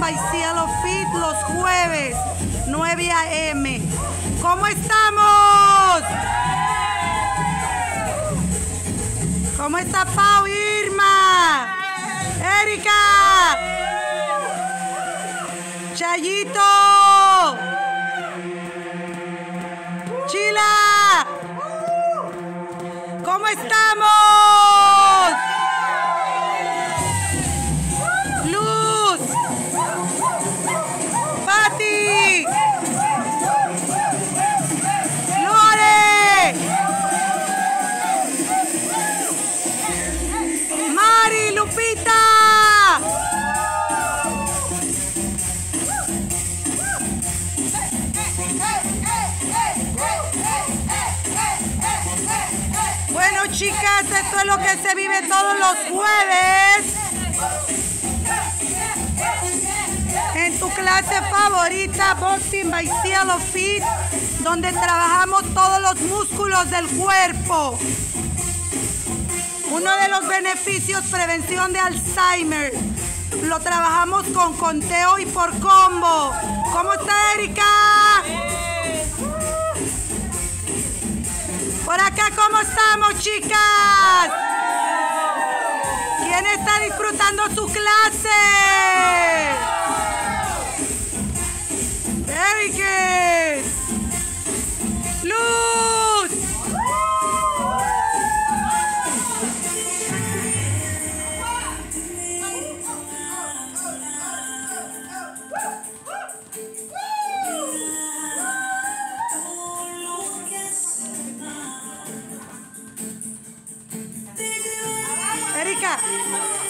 by Cielo Fit los jueves, 9 a.m. ¿Cómo estamos? ¿Cómo está Pau, Irma? Erika. Chayito. Chila. ¿Cómo estamos? Luz. Pati. Lore. Mari, Lupita. Bueno, chicas, esto es lo que se vive todos los jueves en tu clase favorita, Boxing by Cielo Fit, donde trabajamos todos los músculos del cuerpo. Uno de los beneficios, prevención de Alzheimer. Lo trabajamos con conteo y por combo. ¿Cómo está Erika? Por acá, ¿cómo estamos, chicas? ¿Quién está disfrutando su clase? Very good. Luz. Erika.